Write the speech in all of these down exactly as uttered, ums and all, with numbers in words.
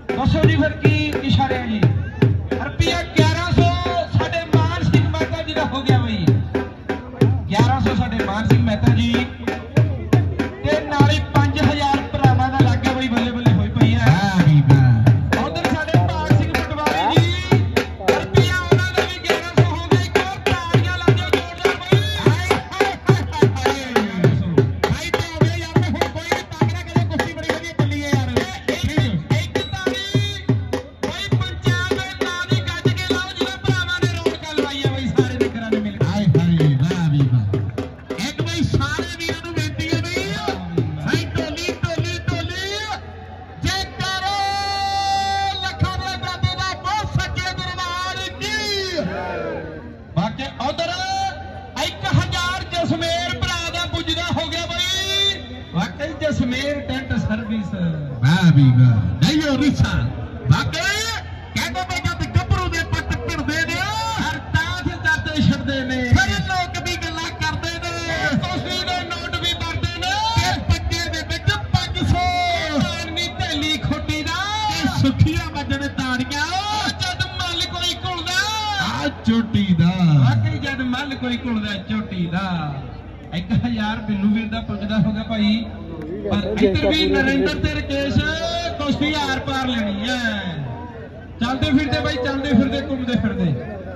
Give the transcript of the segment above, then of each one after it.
दसो जी फिर की इशारे जी रुपया ग्यारह सौ साढ़े मान सिंह मेहता जी का हो गया बई ग्यारह सौ साढ़े मान सिंह मेहता जी ते नाले पांच हजार भरावां दा लग गया बई बल्ले बल्ले होई पई है उधर साढ़े भाग सिंह पटवारी जी रुपया उन्हां दा भी ग्यारह सौ हो गया एक और ताड़ियां ला दिओ जोरदार बई हाय हाय हाय हाय तो हो गया यार मैं हुण कोई ताकड़ा करे कुश्ती बड़ी वधिया चली है यार एक ताड़ी बई पंचायत दे नां दी ਗੱਜ के लाओ जिहड़े भरावां ने रौनक लवाई है बई सारे नगरां ने मिल के हाय हाय वाह भी वाह एक बई सारे वीरां नूं बेनती है बई हाय ढोली ढोली ढोली जे करो लखां दे दादे दा बहुत सच्चे दरबार की बाकी उधर एक हजार जसमेर भरा दा पुजदा हो गया बई वाकई जसमेर टेंट सर्विस वाह भी वाह नहीं रिसा वाकई कहते बई जब गभरू दे पट भिड़दे ने हर तां ते जाते छड़दे ने फिर लोक भी गल्लां करदे ने कुश्ती दे नोट भी भरदे ने ते पट्टे दे विच पांच सौ मारनी थैली खोटी दा ते सुखियां वजन ताड़ियां जद मल कोई घुलदा आ चोटी दा वाकई जद मल कोई घुलदा चोटी दा एक हजार बिल्लू वीर दा पुजदा हो गया भाई पर इधर भी नरेंद्र ते राकेश कुश्ती हार पार लेनी है चलते फिरते भाई चलते फिरते घूमते फिरते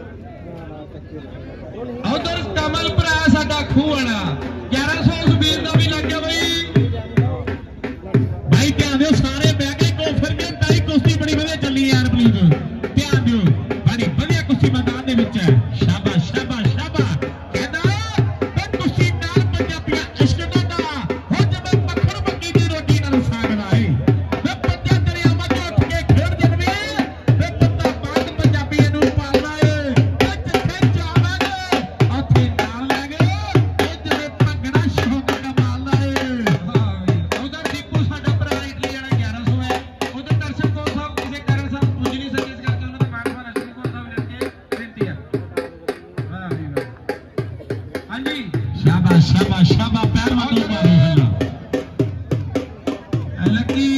उधर कमल भरा साडा खूहना ग्यारह सौ उस वीर का भी लग गया भाई भाई ध्यान दो सारे बह के को फिर के ताई कुश्ती बड़ी वधिया चली यार प्लीज ध्यान दो बड़ी वधिया कुश्ती मैदान दे विच है शाबाश शाबाश शाबाश कहदा ते कुश्ती नाल पंजाबियां इश्क दा हो जब मक्खण मक्की दी रोटी नाल साग लाए ते पंजा दरियावां च उठ के खेड जणवे ते पत्ता बाग पंजाबीਆਂ ਨੂੰ ਪਾਲਦਾ ਏ ਤੇ ਜਿੱਥੇ ਜਾਵਾਂਗੇ ਉੱਥੇ ਨਾਲ ਲੈ ਗਏ ਇਹ ਜਿਵੇਂ ਭੰਗੜਾ ਸ਼ੌਕ ਕਮਾਲ ਦਾ ਏ ਹਾਂ ਉਹਦਾ ਟਿੱਪੂ ਸਾਡਾ ਭਰਾ ਇਟਲੀ ਵਾਲਾ ਗਿਆਰਾਂ ਸੌ ਹੈ ਉਧਰ ਦਰਸ਼ਨ ਕੌਰ ਸਾਹਿਬ ਕਿਸੇ ਕਾਰਨ ਸਾਹਿਬ ਪੁੱਜ ਨਹੀਂ ਸਕੇ ਇਸ ਕਰਕੇ ਉਹਨਾਂ ਦਾ ਮਾਨ ਮਾਨ ਅਸ਼ਵਨੀ ਕੌਰ ਸਾਹਿਬ ਲੈ ਕੇ ਬੇਨਤੀ ਹੈ ਵਾਹ ਵੀ ਵਾਹ ਹਾਂਜੀ शाबाश शाबाश शाबाश पैर मत मारो हल्ला लकी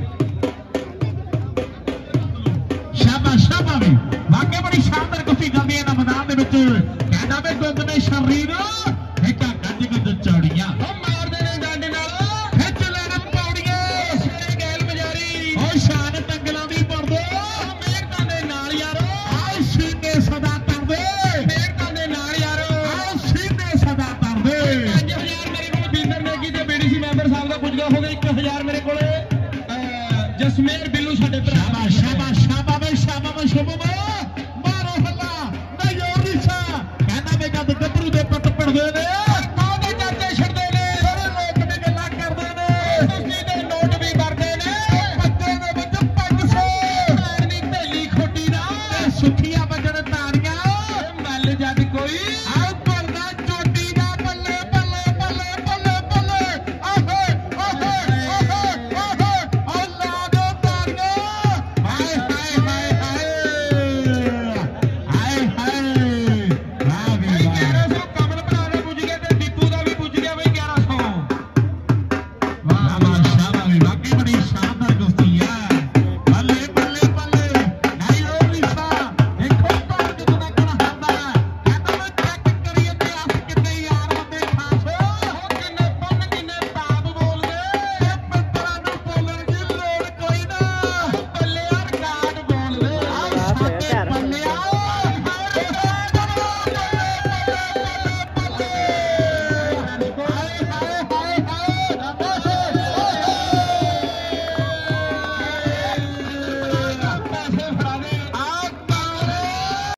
शाबाश शाबाश भी वाकई बड़ी शानदार कुश्ती चलदी है ना मैदान दे विच कहदा वे दुੱਧ ने शरीर ठेका गंज गंज चौड़ियां ओ मारदे ने डंड नाल खिच लेना पौड़ियां सरे गैल बजारी ओ शान टंगलां दी पड़दे मेहरतां दे नाल यारो आ सीने सदा तरदे मेहरतां दे नाल यारो आ सीने सदा तरदे पांच हजार मेरे कोल बीनर नेगी ते बीडीसी मैंबर साहब दा पुजदा हो गया एक हजार मेरे कोल जसमेर बिल्लू साडे भरा शाबाश शाबाश शाबाश शाबाश शाबाश